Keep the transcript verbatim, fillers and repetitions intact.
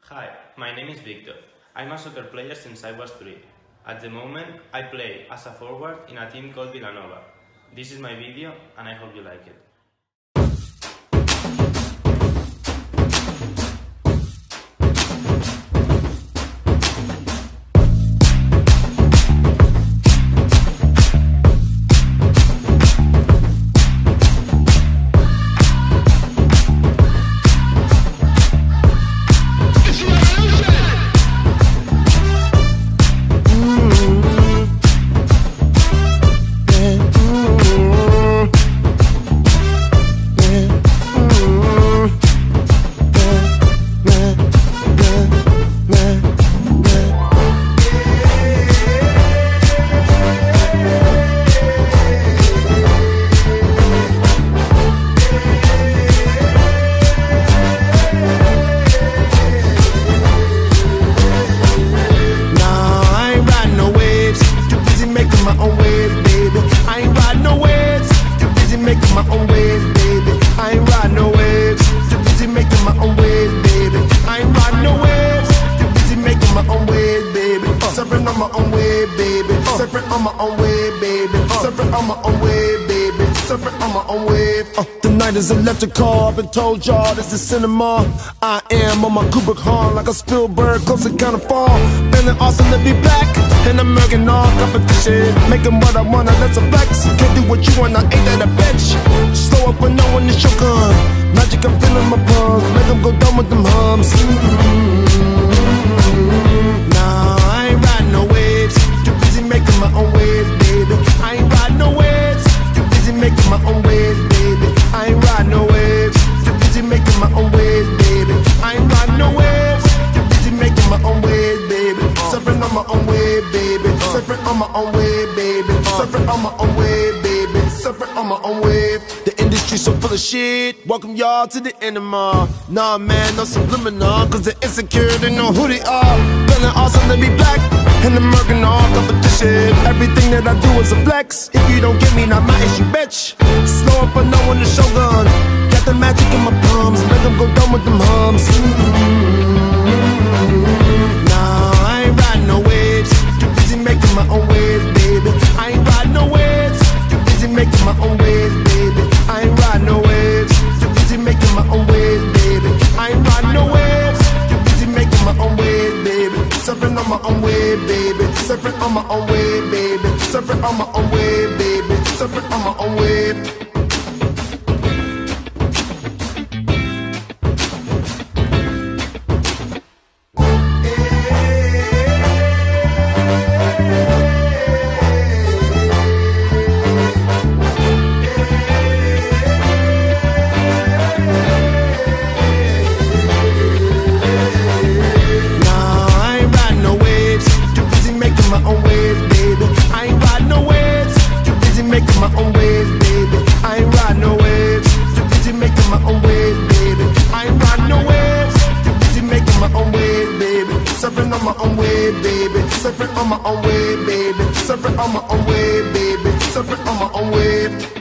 Hi, my name is Victor. I'm a soccer player since I was three. At the moment, I play as a forward in a team called Villanova. This is my video and I hope you like it. My own waves, baby. I ain't riding no waves. Too busy making my own waves, baby. I ain't riding no waves. Too busy making my own waves, baby. Surfing on my own wave, baby. Surfing on my own wave, baby. Surfing on my own wave, baby. Surfing on my own wave. Uh, the night is electrical. I've been told y'all this is cinema. I am on my Kubrick horn like a Spielberg, close to kind of fall. Feeling awesome to be back. And I'm making all competition. Making what I wanna, that's a flex. Can't do what you want, I ain't that a bitch. Slow up when no one is your gun. Magic, I'm feeling my palms. Make them go down with them hums. Mm-hmm. Nah, I ain't riding no waves. Too busy making my own waves, baby. I ain't riding no waves. Too busy making my own waves, baby. I ain't riding no waves. Too busy making my own waves, baby. I ain't riding no waves. Too busy making my own waves, baby. Surfing on my own wave, baby. Surfing on my own wave, baby. Surfing on my own wave, baby. Surfing on my own wave. The industry so full of shit. Welcome y'all to the enema. Nah, man, no subliminal. Cause they're insecure, they know who they are. Feeling awesome to be black. And I'm working all competition. Everything that I do is a flex. If you don't get me, not my issue, bitch. Slow up, but no one to shogun. Got the magic in my palms. Make them go down with them hums. Mm-hmm. Nah, I ain't riding no waves. Too busy making my own waves, baby. I ain't riding no waves. Too busy making my own waves, baby. I ain't riding no waves. Too busy making my own waves, baby. I ain't riding no waves. Too busy making my own waves, baby. Surfing on my own wave, baby. Surfing on my own wave, baby. Surfing on my own wave, baby. Surfing on my own wave. My own waves, baby. I ain't riding no waves. Too busy making my own waves, baby. I ain't riding no waves. Too busy making my own waves, baby. I ain't riding no waves. Too busy making my own waves, baby. Surfing on my own wave, baby. Surfing on my own wave, baby. Surfing on my own wave, baby. Surfing on my own wave.